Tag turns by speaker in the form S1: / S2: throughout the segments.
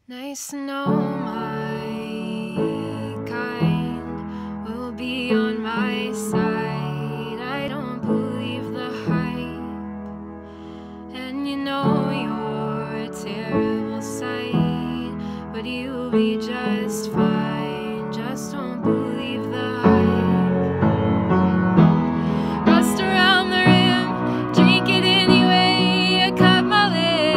S1: Nice to know my kind will be on my side. I don't believe the hype, and you know you're a terrible sight, but you'll be just fine. Just don't believe the hype. Rust around the rim, drink it anyway. I cut my lip.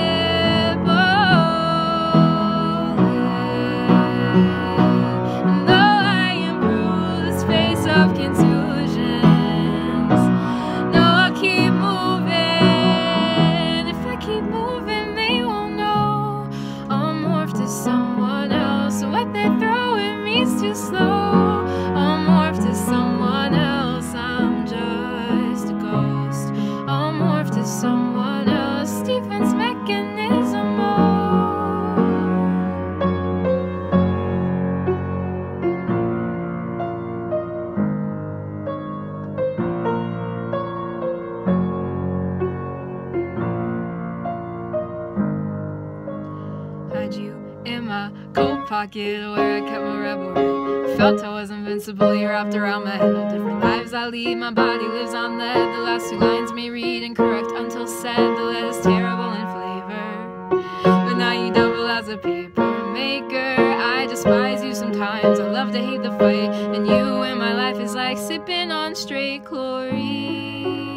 S1: And though I am bruised, face of contusions, no, I'll keep moving. If I keep moving, they won't know I'll morph to someone else. What they throw at me's too slow. I'll morph to someone else. I'm just a ghost. I'll morph to someone else. Defense mechanism. Had you in my coat pocket where I kept my revelry. Felt I was invincible, you wrapped around my head. All different lives I lead, my body lives on lead. The last two lines may read incorrect until said. The lead is terrible in flavor, but now you double as a paper maker. I despise you sometimes, I love to hate the fight, and you in my life is like sipping on straight chlorine.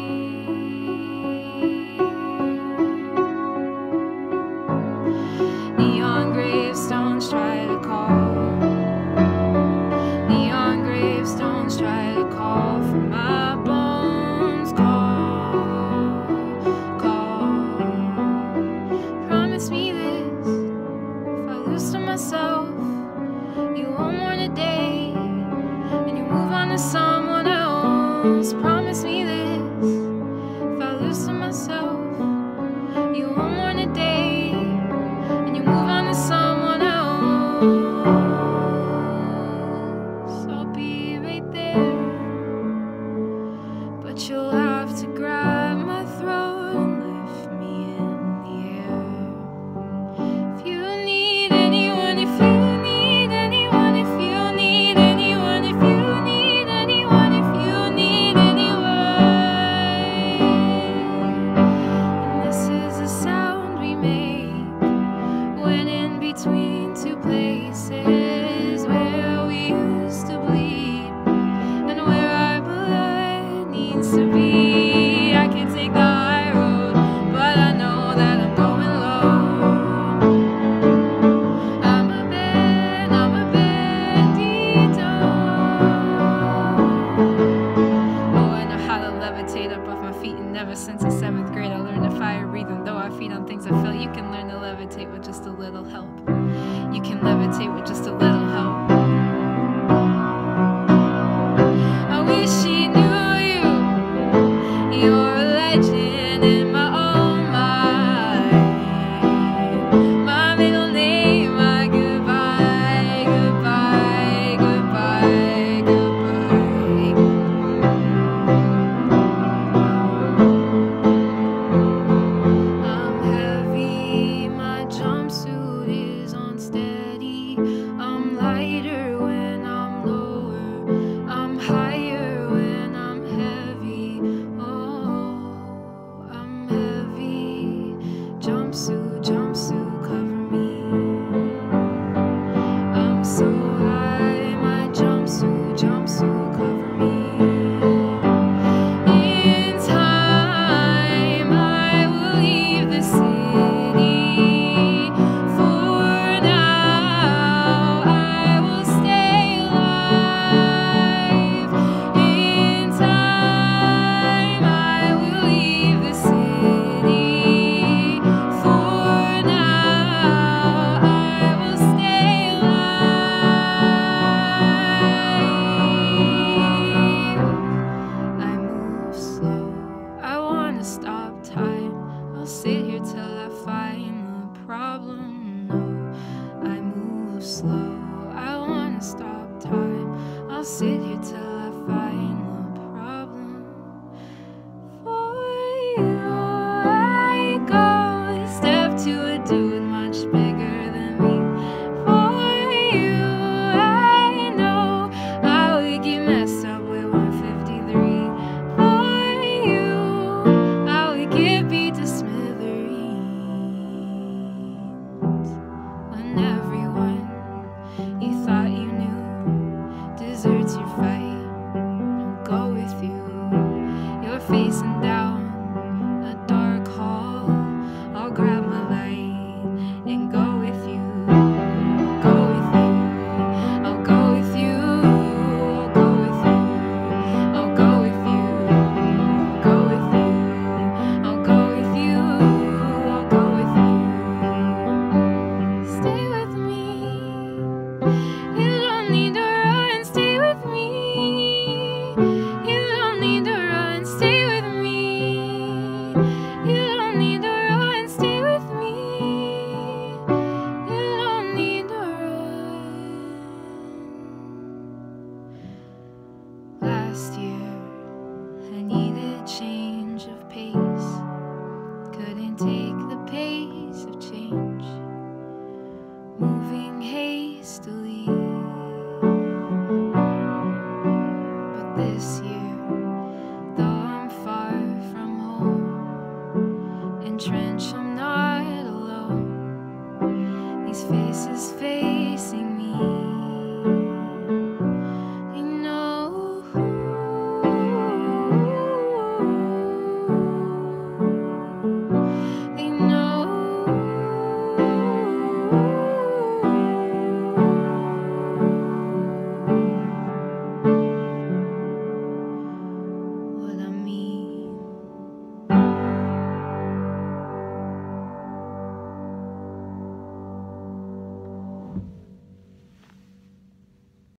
S1: Neon gravestones try to call. Neon gravestones try to call for my bones. Call. Promise me this: if I lose to myself, you won't mourn a day, and you move on to someone else. Promise me this: if I lose to myself, you won't mourn a day, and you move on to someone else. I'll be right there, but you'll have to grab my throat and lift me in the air. If you need anyone, if you need anyone, if you need anyone, if you need anyone, if you need anyone. And this is the sound we make when in between two places where we used to bleed and where our blood needs to be. I can take the high road, but I know that I'm going low. I'm a bandito. Oh, I know how to levitate up off my feet, and ever since the 7th grade I learned to fire breathe. And though I feed on things I feel, you can learn to levitate with just a little help. You can levitate with just a little